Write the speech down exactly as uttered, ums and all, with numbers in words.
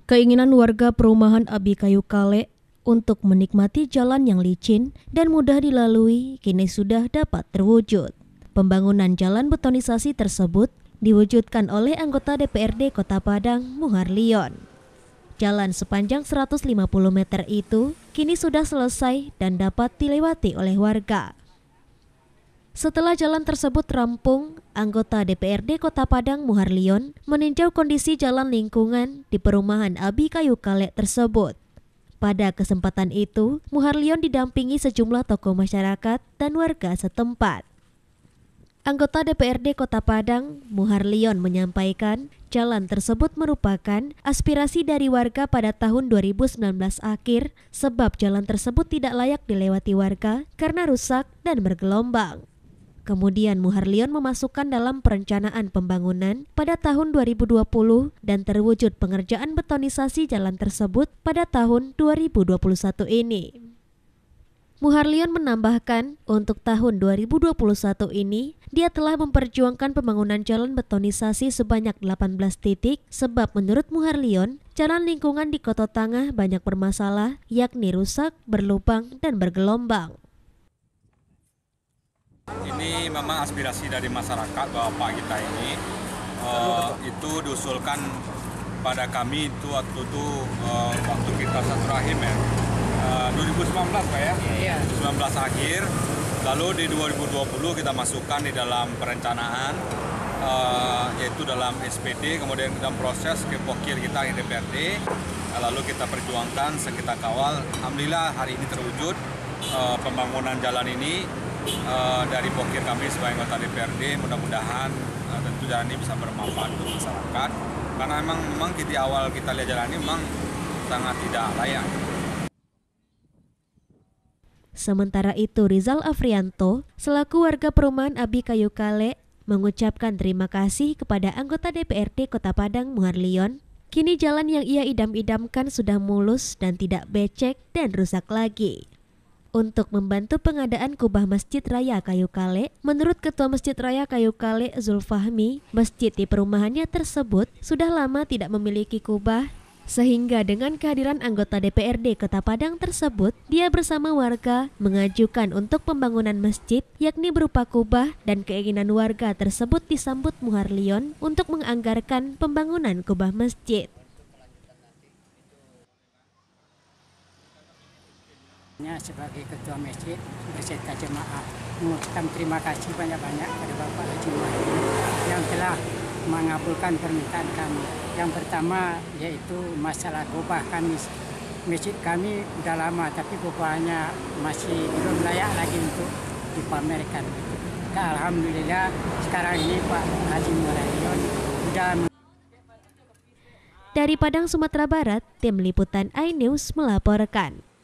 Keinginan warga perumahan Abi Kayu Kale untuk menikmati jalan yang licin dan mudah dilalui kini sudah dapat terwujud. Pembangunan jalan betonisasi tersebut diwujudkan oleh anggota D P R D Kota Padang, Muharlion. Jalan sepanjang seratus lima puluh meter itu kini sudah selesai dan dapat dilewati oleh warga. Setelah jalan tersebut rampung, anggota D P R D Kota Padang Muharlion meninjau kondisi jalan lingkungan di perumahan Abi Kayu Kale tersebut. Pada kesempatan itu, Muharlion didampingi sejumlah tokoh masyarakat dan warga setempat. Anggota D P R D Kota Padang Muharlion menyampaikan jalan tersebut merupakan aspirasi dari warga pada tahun dua ribu sembilan belas akhir sebab jalan tersebut tidak layak dilewati warga karena rusak dan bergelombang. Kemudian Muharlion memasukkan dalam perencanaan pembangunan pada tahun dua ribu dua puluh dan terwujud pengerjaan betonisasi jalan tersebut pada tahun dua ribu dua puluh satu ini. Muharlion menambahkan untuk tahun dua ribu dua puluh satu ini dia telah memperjuangkan pembangunan jalan betonisasi sebanyak delapan belas titik sebab menurut Muharlion jalan lingkungan di Kota Tangah banyak bermasalah yakni rusak, berlubang, dan bergelombang. Ini memang aspirasi dari masyarakat bahwa Pak kita ini uh, itu diusulkan pada kami itu waktu itu uh, waktu kita satu rahim ya uh, dua ribu sembilan belas Pak ya, iya. dua ribu sembilan belas akhir, lalu di dua ribu dua puluh kita masukkan di dalam perencanaan uh, yaitu dalam S P D, kemudian dalam proses ke Pokir kita di D P R D, lalu kita perjuangkan, kita kawal. Alhamdulillah hari ini terwujud uh, pembangunan jalan ini. Uh, dari Pokir kami sebagai anggota D P R D, mudah-mudahan uh, tentu jalan ini bisa bermanfaat untuk masyarakat karena memang memang di awal kita lihat jalan ini memang sangat tidak layak. Sementara itu Rizal Afrianto selaku warga perumahan Abi Kayu Kale mengucapkan terima kasih kepada anggota D P R D Kota Padang Muharlion. Kini jalan yang ia idam-idamkan sudah mulus dan tidak becek dan rusak lagi. Untuk membantu pengadaan kubah Masjid Raya Kayu Kale, menurut Ketua Masjid Raya Kayu Kale Zulfahmi, masjid di perumahannya tersebut sudah lama tidak memiliki kubah, sehingga dengan kehadiran anggota D P R D Kota Padang tersebut, dia bersama warga mengajukan untuk pembangunan masjid, yakni berupa kubah, dan keinginan warga tersebut disambut Muharlion untuk menganggarkan pembangunan kubah masjid. Sebagai ketua masjid beserta jemaah mengucapkan terima kasih banyak-banyak kepada Bapak Haji Muharlion yang telah mengabulkan permintaan kami. Yang pertama yaitu masalah kubah kami. Masjid kami sudah lama tapi kubahnya masih belum layak lagi untuk dipamerkan. Alhamdulillah sekarang ini Pak Haji Muharlion sudah. Dari Padang, Sumatera Barat, tim liputan iNews melaporkan.